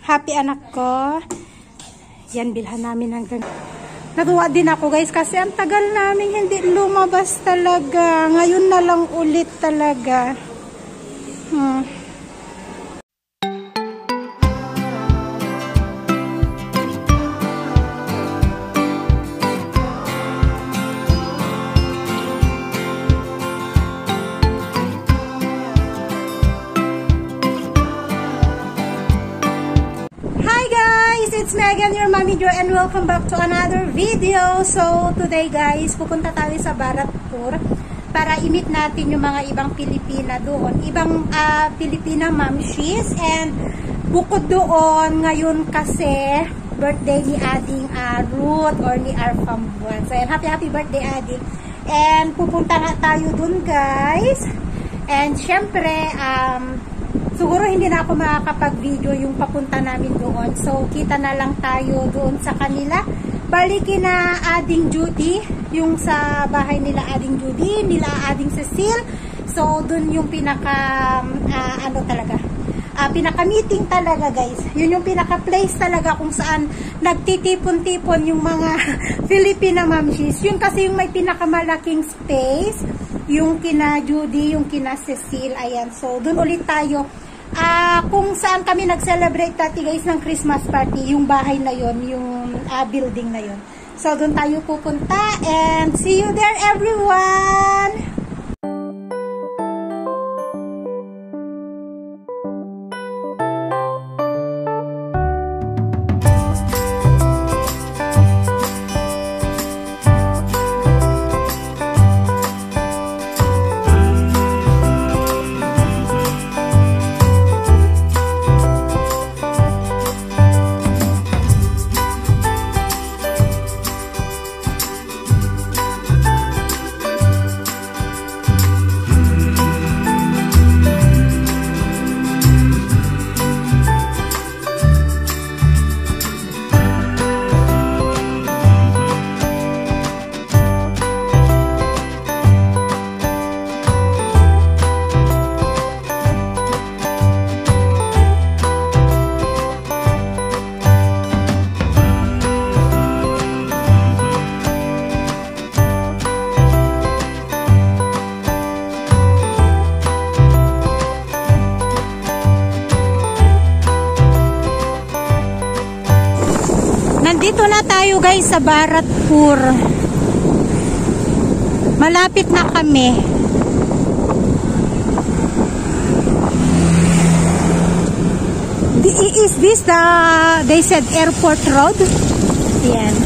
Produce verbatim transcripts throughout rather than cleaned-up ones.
Happy anak ko. Yan, bilhan namin hanggang... Natuwa din ako guys kasi ang tagal namin hindi lumabas talaga. Ngayon na lang ulit talaga. Hmm. It's Megan, your Mommy Joy, and welcome back to another video. So, today guys, pupunta tayo sa Bharatpur para i-meet natin yung mga ibang Pilipina doon. Ibang uh, Pilipina mamshies. And bukod doon, ngayon kasi, birthday ni Ading uh, Ruth or ni Arfam Buwan. So, yan, happy happy birthday Ading. And pupunta na tayo doon guys. And syempre, um... siguro hindi na ako makakapag-video yung papunta namin doon. So, kita na lang tayo doon sa kanila. Balikin na Ading Judy, yung sa bahay nila Ading Judy, nila Ading Cecile. So, doon yung pinaka, uh, ano talaga, uh, pinaka-meeting talaga guys. Yun yung pinaka-place talaga kung saan nagtitipon-tipon yung mga Filipina mamshies. Yun kasi yung may pinakamalaking space, yung kina Judy, yung kina Cecile. Ayan, so doon ulit tayo. Uh, kung saan kami nag-celebrate dati guys ng Christmas party, yung bahay na yon, yung uh, building na yon. So doon tayo pupunta and see you there everyone! Nandito na tayo guys sa Bharatpur. Malapit na kami. Is this the, they said airport road? Yan.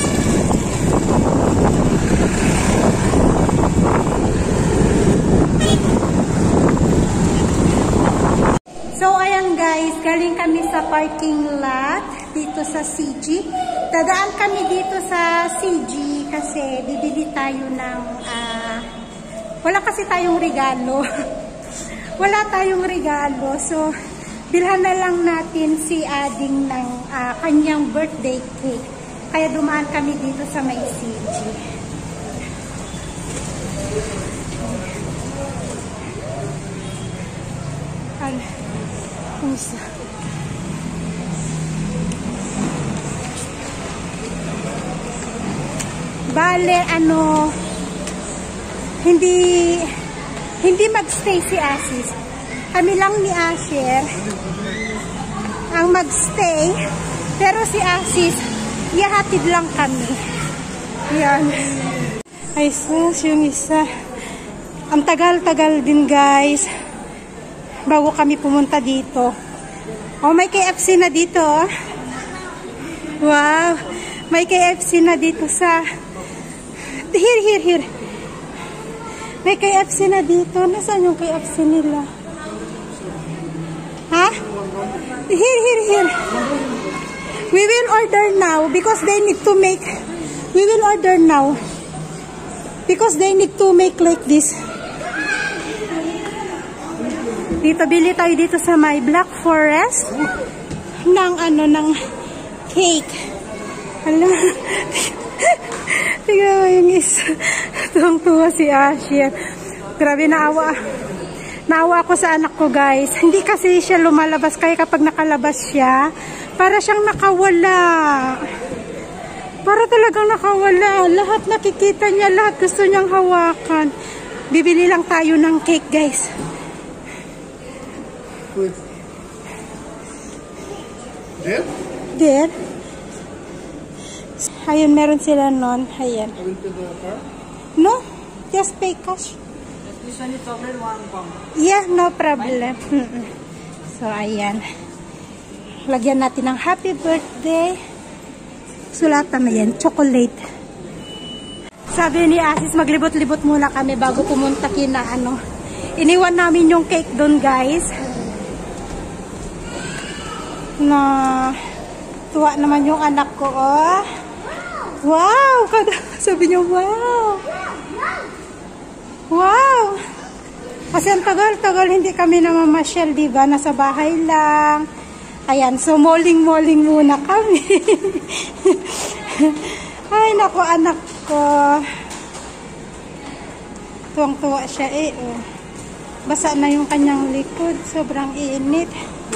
So ayan guys, galing kami sa parking lot dito sa C G. Dadaan kami dito sa C G kasi bibili tayo ng uh, wala kasi tayong regalo. Wala tayong regalo. So bilhan na lang natin si Ading ng uh, kanyang birthday cake. Kaya dumaan kami dito sa may C G. Ano? Kumusta? Bale, ano, hindi, hindi magstay si Asis. Kami lang ni Asher ang magstay, pero si Asis, ihahatid lang kami. Yan. Ay, sus, yung isa. Ang tagal-tagal din, guys, bago kami pumunta dito. Oh, may K F C na dito. Wow. May K F C na dito sa... Here, here, here. May K F C na dito. Nasaan yung K F C nila? Ha? Here, here, here. We will order now because they need to make... We will order now. Because they need to make like this. Dito, bili tayo dito sa my Black Forest ng ano, ng cake. Hala. Tingnan mo yung isa. Tuwang-tuwa si Asher. Grabe, naawa. Naawa ako sa anak ko, guys. Hindi kasi siya lumalabas. Kaya kapag nakalabas siya, para siyang nakawala. Para talagang nakawala. Lahat nakikita niya, lahat gusto niyang hawakan. Bibili lang tayo ng cake, guys. There? There. Ayun, meron sila nun. Ayan. No, just pay cash. This one is chocolate one pound. Yeah, no problem. Mm-mm. So, ayan. Lagyan natin ng happy birthday. Sulatan na yan, chocolate. Sabi ni Asis, maglibot-libot muna kami bago pumunta kina ano. Iniwan namin yung cake doon, guys. Na tuwa naman yung anak ko, oh. Wow! Sabi niya, wow! Wow! Kasi ang tagal-tagal hindi kami namamasyal, diba? Nasa bahay lang. Ayan, so moling-moling muna kami. Ay, naku, anak ko. Tuwang-tuwa siya eh, oh. Basa na yung kanyang likod. Sobrang init.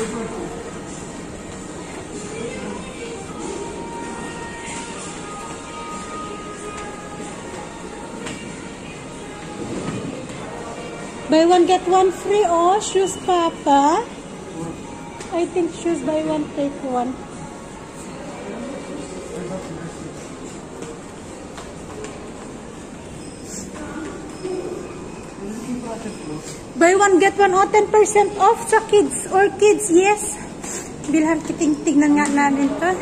Buy one, get one free. Oh, shoes, Papa. I think shoes buy one, take one. Buy one, get one. Oh, ten percent off sa kids or kids. Yes. Bilhan kiting tignan nga namin to.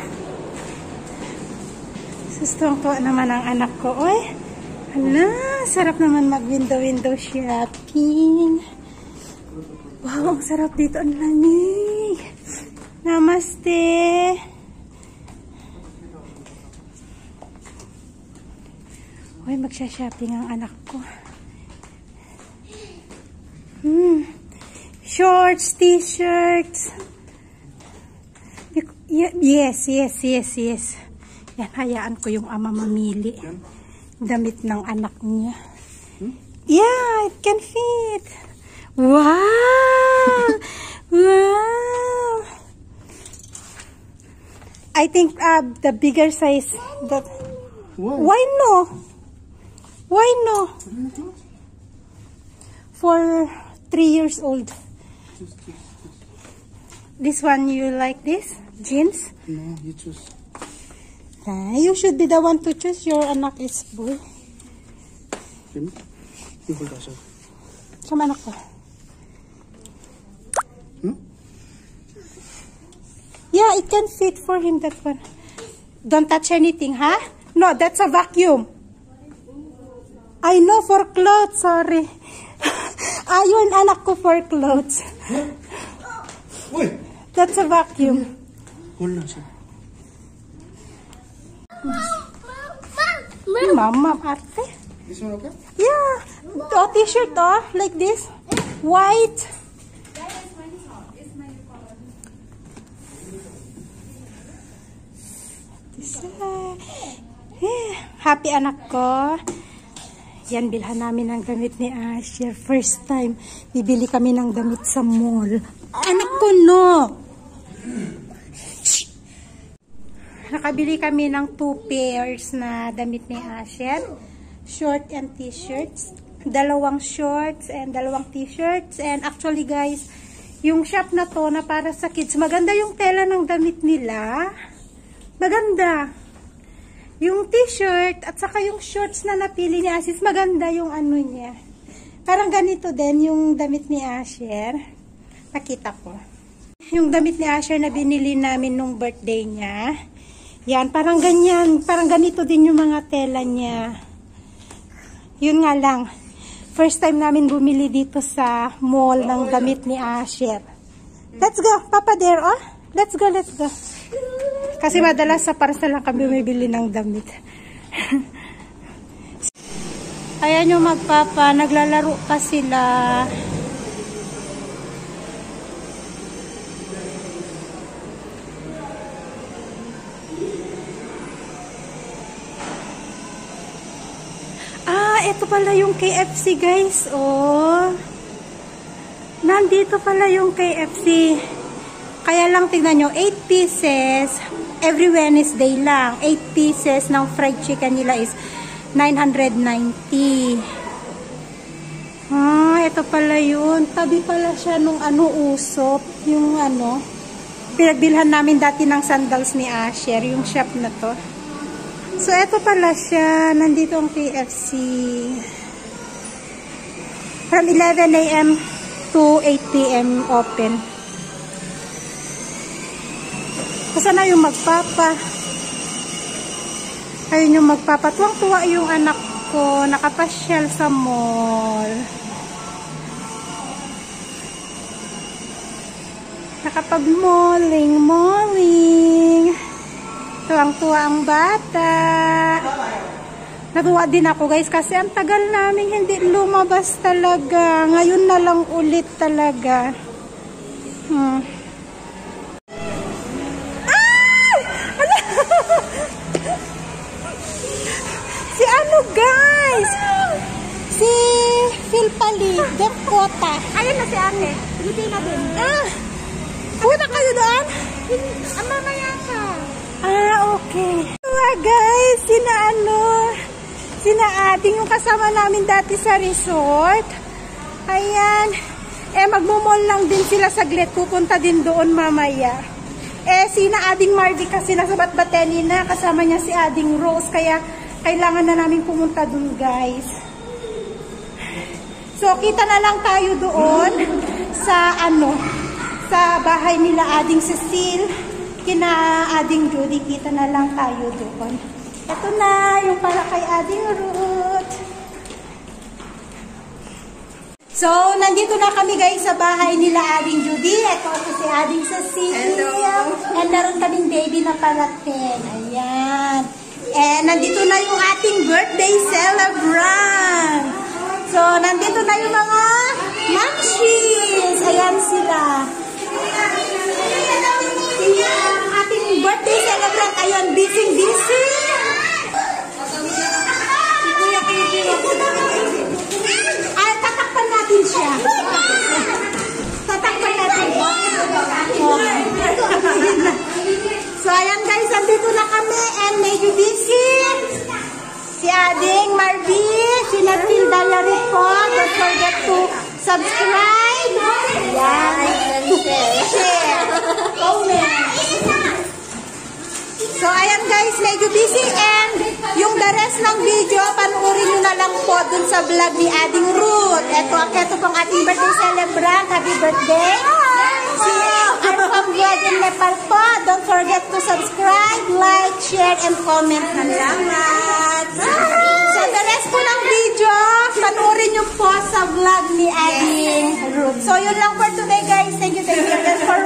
Sustong to naman ang anak ko. Oy. Hala, sarap naman mag-window-window shopping. Wow, ang sarap dito. Ang lamig. Namaste. Uy, magsha-shopping ang anak ko. Hmm. Shorts, t-shirts. Yes, yes, yes, yes. Yan, hayaan ko yung ama mamili. Damit ng anak niya. Hmm? Yeah, it can fit. Wow! Wow! I think uh, the bigger size. That. Why? Why no? Why no? For three years old. This one, you like this? Jeans? No, you choose. Ah, you should be the one to choose. Your anak is boy. You hold also. Sama anak ko. Hmm? Yeah, it can fit for him, that one. Don't touch anything, huh? No, that's a vacuum. I know, for clothes, sorry. Ayun, anak ko for clothes. Wait. That's a vacuum. Hold on, sir. Mama, ate. This one okay? Yeah. Oh, t-shirt, oh, like this. White. Happy anak ko. Yan, bilhan namin ng damit ni Asher. First time, bibili kami ng damit sa mall. Anak ko, no. Nakabili kami ng two pairs na damit ni Asher. Short and t-shirts. Dalawang shorts and dalawang t-shirts. And actually guys, yung shop na to na para sa kids, maganda yung tela ng damit nila. Maganda. Yung t-shirt at saka yung shorts na napili ni Asis, maganda yung ano niya. Parang ganito din yung damit ni Asher. Nakita ko. Yung damit ni Asher na binili namin nung birthday niya. Yan, parang ganyan. Parang ganito din yung mga tela niya. Yun nga lang. First time namin bumili dito sa mall ng damit ni Asher. Let's go, Papa there, oh. Let's go, let's go. Kasi madalas sa parsa lang kami bumibili ng damit. Ayan yung magpapa, naglalaro pa sila. Ah, ito pala yung K F C guys, oh. nandito pala yung K F C. Kaya lang tingnan nyo, eight pieces. Every Wednesday lang. eight pieces ng fried chicken nila is nine hundred ninety. Ah, ito pala yun. Tabi pala siya nung ano, Usop. Yung ano, pinagbilhan namin dati ng sandals ni Asher. Yung shop na to. So, ito pala siya. Nandito ang K F C. From eleven A M to eight P M open. Kasi na yung magpapa. Ayun yung magpapa. Tuwang-tuwa yung anak ko. Nakapasyal sa mall. Nakapag-malling, malling. Tuwang-tuwa ang bata. Natuwa din ako guys kasi ang tagal namin hindi lumabas talaga. Ngayon na lang ulit talaga. Hmm. Ay! Ano? Si ano guys? Si Phil Pali, Dekota. Ayun na si ate. Hindi na din. Ah! Punta kayo doon? Ah, mamaya ka. Ah, okay. Mga guys, sina ano, sina ating yung kasama namin dati sa resort. Ayan. Eh, magmumol lang din sila saglit. Pupunta din doon mamaya. Eh, sina Ading Marvy kasi nasa Batbateni na. Kasama niya si Ading Rose. Kaya, kailangan na namin pumunta doon, guys. So, kita na lang tayo doon sa ano, sa bahay nila Ading Cecile. Kina Ading Judy, kita na lang tayo doon. Ito na, yung para kay Ading Ruth. So, nandito na kami guys sa bahay nila Ading Judy. Ito ako si Ading Cecile. Hello. And naroon kaming baby na parating. Ayan. And nandito na yung ating birthday celebrant. So, nandito na yung mga munchies. Ayan sila. Yung ating birthday celebrant, ayan, busy-busy. Si Kuya Kiki. Ay, tatakpan natin siya. Tatakpan natin. So, ayan guys, nandito na kami and medyo busy. Si Ading Marvy, Sinatil Diary po. Don't forget to subscribe. Ayan. Share. Comment. So, ayan guys, medyo busy and yung the rest ng video, panuorin nyo na lang po dun sa vlog ni Ading Ruth. Ito, ito pong ating birthday celebrant. Happy birthday. Si Arfam Vlog in Nepal po. Don't forget to subscribe, like, share, and comment. Salamat. So, the rest po ng video, panuorin nyo po sa vlog ni Ading Ruth. So, yun lang for today guys. Thank you, thank you. Thank you for